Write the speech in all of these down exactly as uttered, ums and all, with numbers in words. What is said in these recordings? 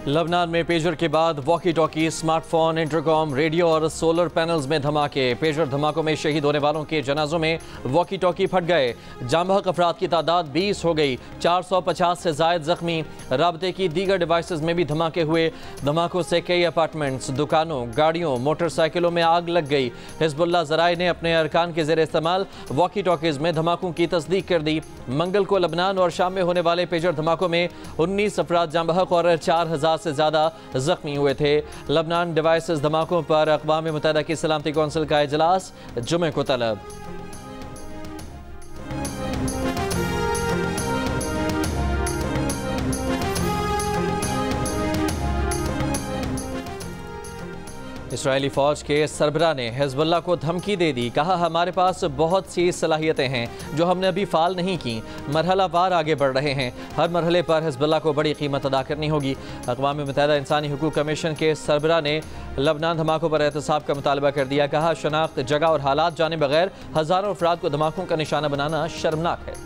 लबनान में पेजर के बाद walkie talkie, smartphone, intercom, radio और सोलर पैनल्स में धमाके। पेजर धमाकों में शहीद होने वालों के जनाजों में वॉकी टॉकी फट गए। जाम-बहक अफराद की तादाद बीस हो गई। चार सौ पचास से जायद जख्मी। राबते की दीगर डिवाइसेज में भी धमाके हुए। धमाकों से कई अपार्टमेंट्स, दुकानों, गाड़ियों, मोटरसाइकिलों में आग लग गई। हिजबुल्लाह ज़राए ने अपने अरकान के ज़ेरे इस्तेमाल वॉकी टॉकीज़ में धमाकों की तस्दीक कर दी। मंगल को लबनान और शाम में होने वाले पेजर धमाकों में उन्नीस अफराद जाम-बहक और चार हजार से ज्यादा जख्मी हुए थे। लबनान डिवाइसेस धमाकों पर अक़वाम मुत्तहिदा की सलामती कौंसिल का इजलास जुमे को तलब। इसराइली फ़ौज के सरबराह ने हिजबुल्लाह को धमकी दे दी। कहा, हमारे पास बहुत सी सलाहियतें हैं जो हमने अभी फ़ाल नहीं की। मरहला वार आगे बढ़ रहे हैं। हर मरहले पर हिजबुल्लाह को बड़ी कीमत अदा करनी होगी। अक़वाम मुत्तहिदा इंसानी हुकूक कमीशन के सरबराह ने लबनान धमाकों पर एहतसाब का मुतालबा कर दिया। कहा, शनाख्त, जगह और हालात जाने बगैर हज़ारों अफराद को धमाकों का निशाना बनाना शर्मनाक है।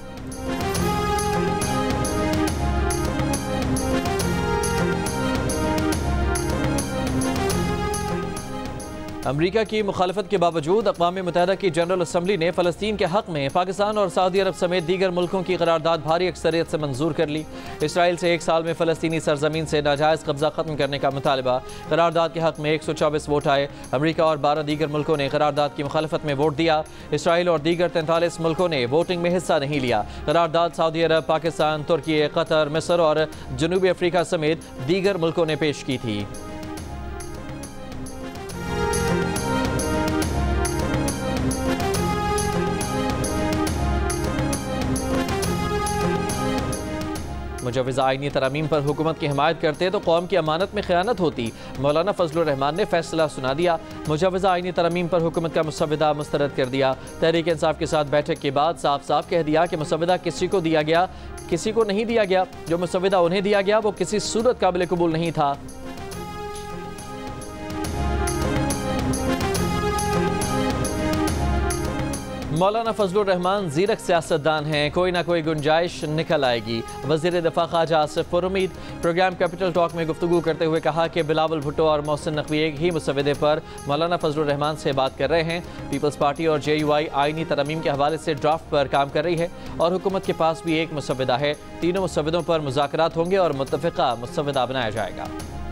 अमरीका की मुखालफत के बावजूद अक़वाम मुत्तहिदा की जनरल असम्बली ने फ़लस्तीन के हक़ में पाकिस्तान और सऊदी अरब समेत दीगर मुल्कों की करारदाद भारी अक्सरियत से मंजूर कर ली। इसराइल से एक साल में फ़लस्तीनी सरजमीन से नाजायज़ कब्जा ख़त्म करने का मुतालबा। करारदाद के हक़ में एक सौ चौबीस वोट आए। अमरीका और बारह दीगर मुल्कों ने करारदाद की मुखालफत में वोट दिया। इसराइल और दीगर तैंतालीस मुल्कों ने वोटिंग में हिस्सा नहीं लिया। करारदाद सऊदी अरब, पाकिस्तान, तुर्की, कतर, मिस्र और जनूबी अफ्रीका समेत दीगर मुल्कों ने पेश की थी। मुजव्वज़ा आईनी तरामीम पर हुकूमत की हिमायत करते तो कौम की अमानत में ख़यानत होती। मौलाना फजलुर रहमान ने फैसला सुना दिया। मुजव्वज़ा आईनी तरामीम पर हुकूमत का मुसव्वदा मुस्तरद कर दिया। तहरीक इंसाफ के साथ बैठक के बाद साफ साफ कह दिया कि मुसव्वदा किसी को दिया गया, किसी को नहीं दिया गया। जो मुसव्वदा उन्हें दिया गया वो किसी सूरत काबिल कबूल नहीं था। मौलाना फजलुर रहमान ज़ीरक सियासतदान हैं, कोई ना कोई गुंजाइश निकल आएगी। वज़ीर दिफ़ा ख्वाजा आसिफ पुरुमीद प्रोग्राम कैपिटल टॉक में गुफ्तगू करते हुए कहा कि बिलावल भुट्टो और मोहसिन नकवी एक ही मुसव्वदे पर मौलाना फजलुर रहमान से बात कर रहे हैं। पीपल्स पार्टी और जे यू आई आईनी तरमीम के हवाले से ड्राफ्ट पर काम कर रही है और हुकूमत के पास भी एक मुसव्वदा है। तीनों मुसव्वदों पर मुज़ाकरात होंगे और मुत्तफ़िक़ा मुसव्वदा बनाया जाएगा।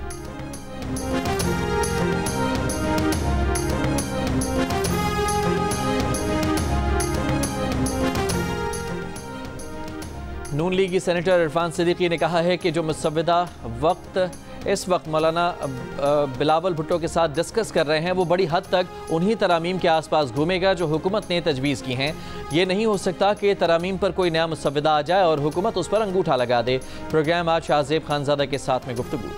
नून लीगी सेनेटर इरफान सिद्दीकी ने कहा है कि जो मुसव्वदा वक्त इस वक्त मौलाना बिलावल भुट्टो के साथ डिस्कस कर रहे हैं वो बड़ी हद तक उन्हीं तरामीम के आसपास घूमेगा जो हुकूमत ने तजवीज़ की हैं। ये नहीं हो सकता कि तरामीम पर कोई नया मुसव्वदा आ जाए और हुकूमत उस पर अंगूठा लगा दे। प्रोग्राम आज शाहजेब खानज़ादा के साथ में गुफ्तगू।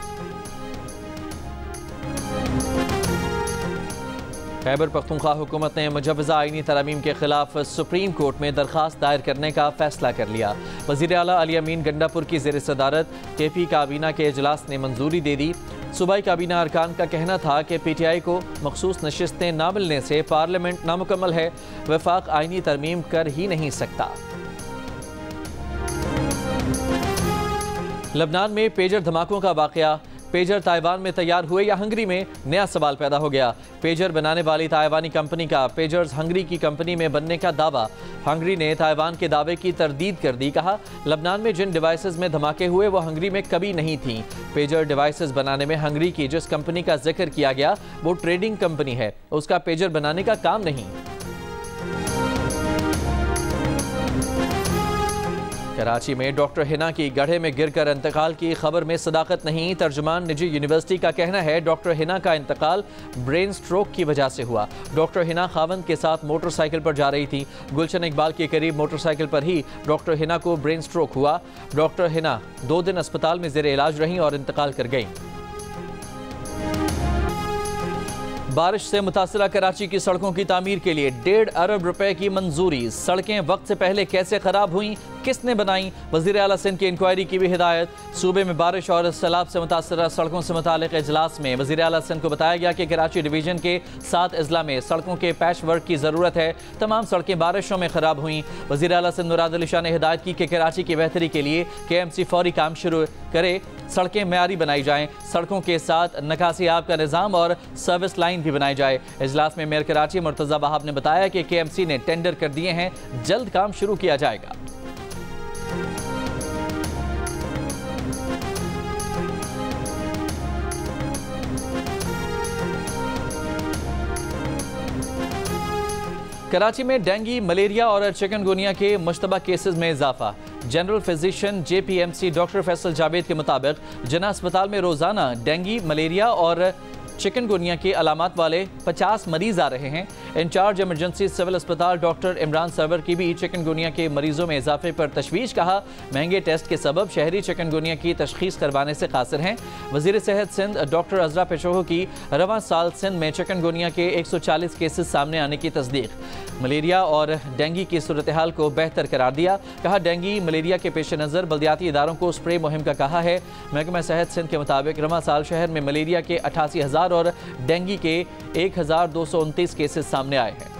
खैबर पख्तूनख्वा हुकूमत ने मुजव्वज़ा आईनी तरामीम के खिलाफ सुप्रीम कोर्ट में दरख्वास्त दायर करने का फैसला कर लिया। वज़ीर आला अली अमीन गंडापुर की ज़ेर सदारत के पी काबीना के इजलास ने मंजूरी दे दी। सूबाई काबीना अरकान का कहना था कि पी टी आई को मखसूस नशिस्तें ना मिलने से पार्लियामेंट नामुकम्मल है, वफाक आईनी तरमीम कर ही नहीं सकता। लबनान में पेजर धमाकों का वाक़या। पेजर ताइवान में तैयार हुए या हंगरी में, नया सवाल पैदा हो गया। पेजर बनाने वाली ताइवानी कंपनी का पेजर्स हंगरी की कंपनी में बनने का दावा। हंगरी ने ताइवान के दावे की तरदीद कर दी। कहा, लबनान में जिन डिवाइसेस में धमाके हुए वो हंगरी में कभी नहीं थी। पेजर डिवाइसेस बनाने में हंगरी की जिस कंपनी का जिक्र किया गया वो ट्रेडिंग कंपनी है, उसका पेजर बनाने का काम नहीं। कराची में डॉक्टर हिना की गड्ढे में गिरकर इंतकाल की खबर में सदाकत नहीं। तर्जुमान निजी यूनिवर्सिटी का कहना है डॉक्टर हिना का इंतकाल ब्रेन स्ट्रोक की वजह से हुआ। डॉक्टर हिना खावंद के साथ मोटरसाइकिल पर जा रही थी। गुलशन इकबाल के करीब मोटरसाइकिल पर ही डॉक्टर हिना को ब्रेन स्ट्रोक हुआ। डॉक्टर हिना दो दिन अस्पताल में जेर इलाज रहीं और इंतकाल कर गईं। बारिश से मुतासरा कराची की सड़कों की तामीर के लिए डेढ़ अरब रुपए की मंजूरी। सड़कें वक्त से पहले कैसे खराब हुई, किसने बनाई, वज़ीर आला सिंध की इंक्वायरी की भी हिदायत। सूबे में बारिश और सैलाब से मुतासरा सड़कों से मुतालिक इजलास में वज़ीर आला सिंध को बताया गया कि कराची डिवीजन के सात अजला में सड़कों के पैच वर्क की ज़रूरत है। तमाम सड़कें बारिशों में खराब हुई। वज़ीर आला सिंध मुराद अली शाह ने हिदायत की कि कराची की बेहतरी के लिए के एम सी फौरी काम शुरू करे, सड़कें मयारी बनाई जाएं, सड़कों के साथ निकासी आब का निज़ाम और सर्विस लाइन भी बनाई जाए। इजलास में मेयर कराची मुर्तज़ा वहाब ने बताया कि के एम सी ने टेंडर कर दिए हैं, जल्द काम शुरू किया जाएगा। कराची में डेंगू, मलेरिया और चिकनगुनिया के मुश्तबा केसेस में इजाफा। General physician J P M C doctor Faisal Javed के मुताबिक जना अस्पताल में रोजाना डेंगू, मलेरिया और चिकनगुनिया के अलामात वाले पचास मरीज आ रहे हैं। इंचार्ज इमरजेंसी सिविल अस्पताल डॉक्टर इमरान सरवर की भी चिकनगुनिया के मरीजों में इजाफे पर तशवीश। कहा, महंगे टेस्ट के सबब शहरी चिकनगुनिया की तशखीस करवाने से कासिर हैं। वजीर सेहत सिंध डॉक्टर अजरा पेशोहो की रवां साल सिंध में चिकनगुनिया के एक सौ चालीस केसेस सामने आने की तस्दीक। मलेरिया और डेंगू की सूरत हाल को बेहतर करार दिया। कहा, डेंगू मलेरिया के पेश नज़र बल्दियाती इदारों को स्प्रे मुहिम का कहा है। महकमा सेहत सिंध के मुताबिक रवां साल शहर में मलेरिया के अठासी हज़ार और डेंगू के एक हज़ार दो सौ उनतीस केसेस सामने आए हैं।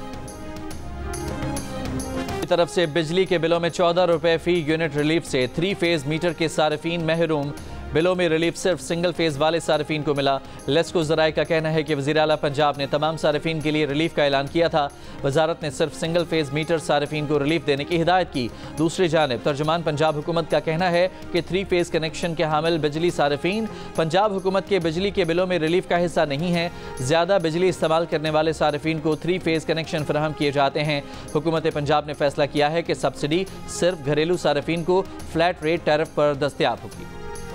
की तरफ से बिजली के बिलों में चौदह रुपए फी यूनिट रिलीफ से थ्री फेज मीटर के सार्फिन महरूम। बिलों में रिलीफ सिर्फ सिंगल फेज वाले सार्फिन को मिला। लेस्को ज़राए का कहना है कि वज़ीर आला पंजाब ने तमाम सार्फिन के लिए रिलीफ का ऐलान किया था। वजारत ने सिर्फ सिंगल फेज मीटर सार्फिन को रिलीफ देने की हिदायत की। दूसरी जानिब तर्जुमान पंजाब हुकूमत का कहना है कि थ्री फेज कनेक्शन के हामिल बिजली सार्फिन पंजाब हुकूमत के बिजली के बिलों में रिलीफ का हिस्सा नहीं है। ज़्यादा बिजली इस्तेमाल करने वाले सार्फिन को थ्री फेज कनेक्शन फराहम किए जाते हैं। हुकूमत पंजाब ने फैसला किया है कि सब्सिडी सिर्फ घरेलू सार्फिन को फ्लैट रेट टैरिफ पर दस्तयाब होगी।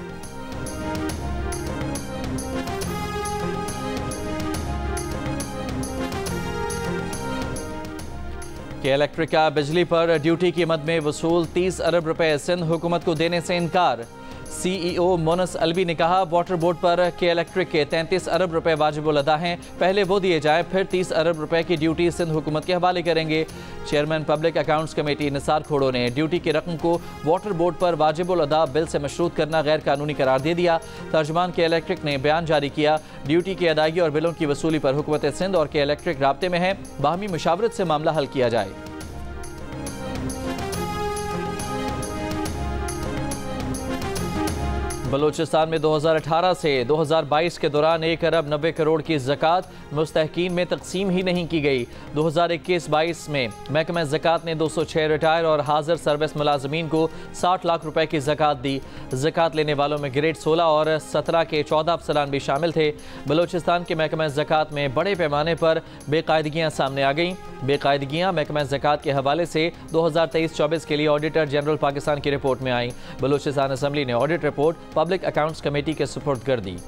के इलेक्ट्रिक का बिजली पर ड्यूटी की मद में वसूल तीस अरब रुपए सिंध हुकूमत को देने से इनकार। सी ई ओ मोनस अलवी ने कहा, वाटर बोर्ड पर के इलेक्ट्रिक के तैंतीस अरब रुपए वाजिबुल अदा हैं, पहले वो दिए जाएं, फिर तीस अरब रुपए की ड्यूटी सिंध हुकूमत के हवाले करेंगे। Chairman public accounts committee Nisar Khuhro ने ड्यूटी की रकम को वाटर बोर्ड पर वाजिबुल अदा बिल से मशरूत करना गैर कानूनी करार दे दिया। तर्जुमान के इलेक्ट्रिक ने बयान जारी किया, ड्यूटी की अदायगी और बिलों की वसूली पर हुकूमत सिंध और के इलेक्ट्रिक राब्ते में है, बाहमी मुशावरत से मामला हल किया जाए। बलूचिस्तान में दो हज़ार अठारह से दो हज़ार बाईस के दौरान एक अरब नब्बे करोड़ की ज़कात मुस्तहकीन में तकसीम ही नहीं की गई। दो हज़ार इक्कीस बाईस में महकमा ज़कात ने दो सौ छः रिटायर और हाजिर सर्विस मुलाजमीन को साठ लाख रुपए की ज़कात दी। ज़कात लेने वालों में ग्रेड सोलह और सत्रह के चौदह अफसरान भी शामिल थे। बलूचिस्तान के महकमा ज़कात में बड़े पैमाने पर बेकायदगियाँ सामने आ गईं। बेकायदगियाँ महकमा ज़कात के हवाले से दो हज़ार तेईस चौबीस के लिए ऑडिटर जनरल पाकिस्तान की रिपोर्ट में आई। बलूचिस्तान असम्बली ने audit report public accounts committee के सुपुर्द कर दी।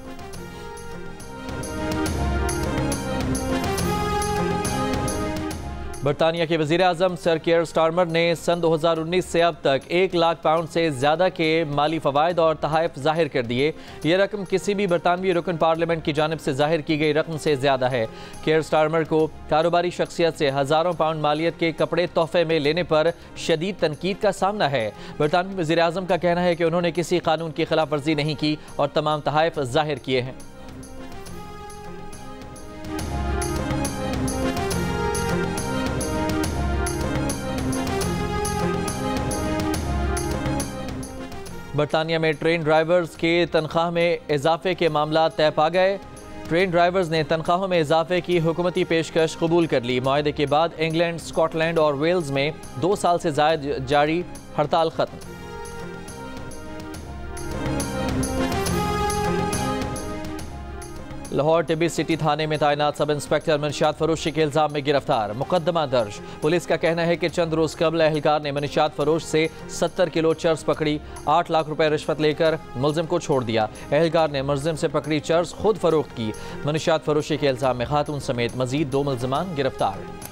बरतानिया के वज़ीर आज़म सर कियर स्टारमर ने सन दो हज़ार उन्नीस से अब तक एक लाख पाउंड से ज़्यादा के माली फ़वाइद और तहाइफ ज़ाहिर कर दिए। यह रकम किसी भी बरतानवी रुकन पार्लियामेंट की जानिब से ज़ाहिर की गई रकम से ज़्यादा है। कियर स्टारमर को कारोबारी शख्सियत से हज़ारों पाउंड मालियत के कपड़े तोहफे में लेने पर शदीद तनकीद का सामना है। बरतानवी वज़ीर आज़म का कहना है कि उन्होंने किसी कानून की खिलाफ वर्जी नहीं की और तमाम तहाइफ ज़ाहिर किए हैं। बरतानिया में ट्रेन ड्राइवर्स के तनख्वाह में इजाफे के मामला तय पा गए। ट्रेन ड्राइवर्स ने तनख्वाहों में इजाफे की हुकूमती पेशकश कबूल कर ली। मुआहदे के बाद इंग्लैंड, स्कॉटलैंड और वेल्स में दो साल से ज़ायद जारी हड़ताल खत्म। लाहौर टिब्बी सिटी थाने में तैनात सब इंस्पेक्टर मनशियात फरोशी के इल्जाम में गिरफ्तार, मुकदमा दर्ज। पुलिस का कहना है कि चंद रोज कबल एहलकार ने मनशियात फरोश से सत्तर किलो चर्स पकड़ी, आठ लाख रुपए रिश्वत लेकर मुलजिम को छोड़ दिया। एहलकार ने मुलजिम से पकड़ी चर्स खुद फरोख्त की। मनशियात फरोशी के इल्जाम में खातून समेत मजीद दो मुलजिमान गिरफ्तार।